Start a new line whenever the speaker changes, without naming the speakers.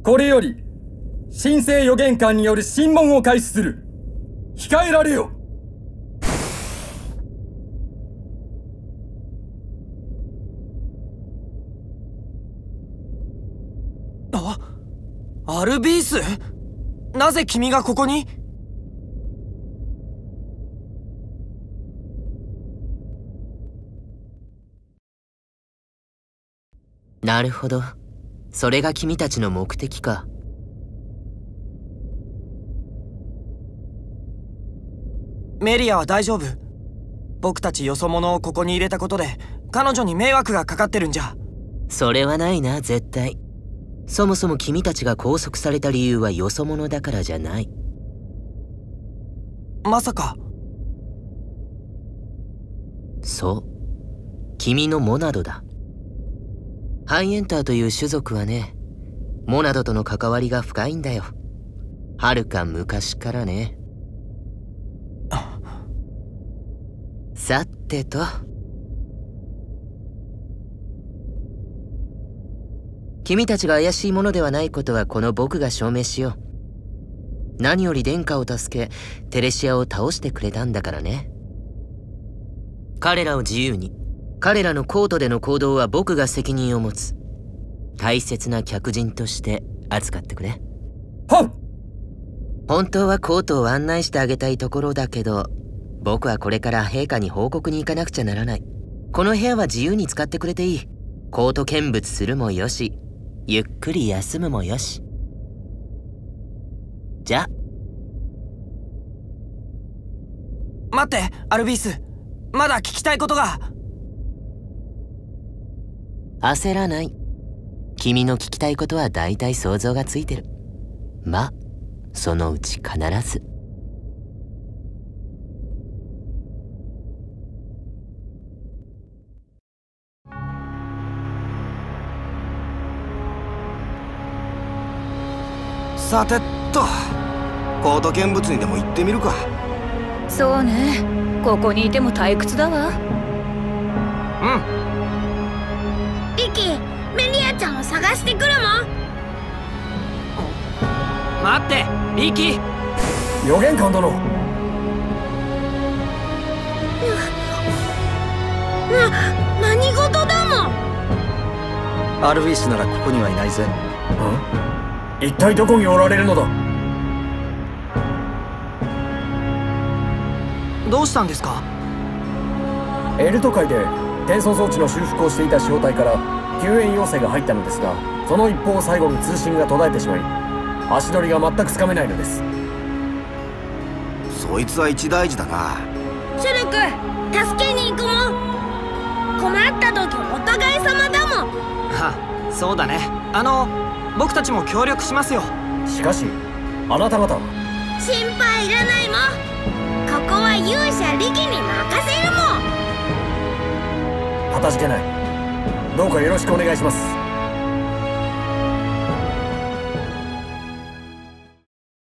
これより神聖予言官による審問を開始する。控えられよ。
アルビース、なぜ君がここに？
なるほど、それが君たちの目的か。
メリアは大丈夫。僕たちよそ者をここに入れたことで彼女に迷惑がかかってるんじゃ。
それはないな、絶対。そもそも君たちが拘束された理由はよそ者だからじゃない。
まさか。
そう、君のモナドだ。ハイエンターという種族はね、モナドとの関わりが深いんだよ。はるか昔からね。さてと、君たちが怪しいものではないことはこの僕が証明しよう。何より殿下を助けテレシアを倒してくれたんだからね。彼らを自由に、彼らのコートでの行動は僕が責任を持つ。大切な客人として扱ってくれ。
はっ。
本当はコートを案内してあげたいところだけど、僕はこれから陛下に報告に行かなくちゃならない。この部屋は自由に使ってくれていい。コート見物するもよし、ゆっくり休むもよし。じゃ。
待って、アルビース。まだ聞きたいことが。
焦らない。君の聞きたいことは大体想像がついてる。ま、そのうち必ず。
さてと、コート見物にでも行ってみるか。
そうね、ここにいても退屈だわ。
うん。
リキ、メリアちゃんを探してくるもん。
待って、リキ。
予言官殿。
何事だもん。
アルビースならここにはいないぜ。
一体どこにおられるのだ。
どうしたんですか？
エルト海で転送装置の修復をしていた小隊から救援要請が入ったのですが、その一報を最後に通信が途絶えてしまい、足取りが全くつかめないのです。
そいつは一大事だな。
シュルク、助けに行くもん。困った時お互い様だもん。
は、そうだね。僕たちも協力しますよ。
しかしあなた方は。
心配いらないもん。ここは勇者リキに任せるもん。
かたじけない。どうかよろしくお願いします。